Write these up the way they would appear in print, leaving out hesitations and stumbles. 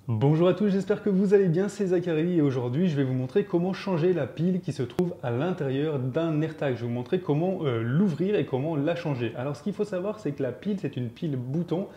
Bonjour à tous, j'espère que vous allez bien, c'est Zachary et aujourd'hui je vais vous montrer comment changer la pile qui se trouve à l'intérieur d'un AirTag. Je vais vous montrer comment l'ouvrir et comment la changer. Alors ce qu'il faut savoir c'est que la pile c'est une pile bouton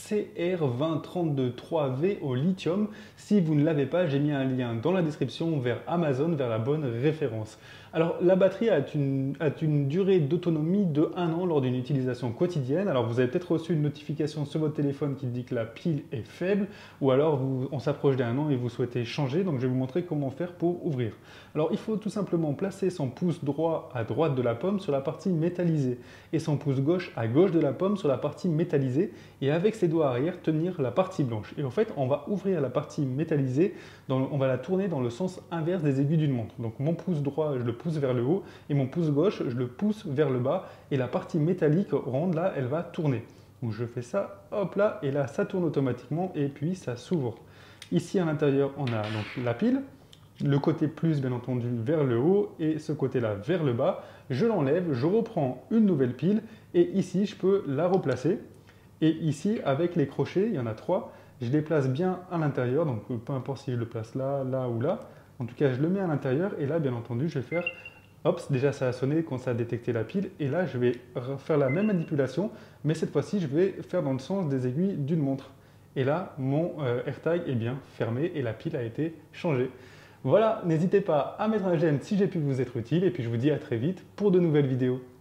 CR20323V au lithium. Si vous ne l'avez pas, j'ai mis un lien dans la description vers Amazon, vers la bonne référence. Alors la batterie a une durée d'autonomie de 1 an lors d'une utilisation quotidienne. Alors vous avez peut-être reçu une notification sur votre téléphone qui dit que la pile est faible ou alors on s'approche d'un an et vous souhaitez changer. Donc je vais vous montrer comment faire pour ouvrir. Alors il faut tout simplement placer son pouce droit à droite de la pomme sur la partie métallisée et son pouce gauche à gauche de la pomme sur la partie métallisée et avec ses doigts arrière tenir la partie blanche. Et en fait on va ouvrir la partie métallisée, on va la tourner dans le sens inverse des aiguilles d'une montre. Donc mon pouce droit je le pousse vers le haut et mon pouce gauche je le pousse vers le bas et la partie métallique ronde là elle va tourner. Donc je fais ça, hop là, et là ça tourne automatiquement et puis ça s'ouvre. Ici à l'intérieur on a donc la pile, le côté plus bien entendu vers le haut et ce côté là vers le bas. Je l'enlève, je reprends une nouvelle pile et ici je peux la replacer. Et ici avec les crochets, il y en a 3, je les place bien à l'intérieur, donc peu importe si je le place là, là ou là. En tout cas je le mets à l'intérieur et là bien entendu je vais faire hop, déjà ça a sonné quand ça a détecté la pile et là je vais faire la même manipulation mais cette fois-ci je vais faire dans le sens des aiguilles d'une montre. Et là mon AirTag est bien fermé et la pile a été changée. Voilà, n'hésitez pas à mettre un j'aime si j'ai pu vous être utile et puis je vous dis à très vite pour de nouvelles vidéos.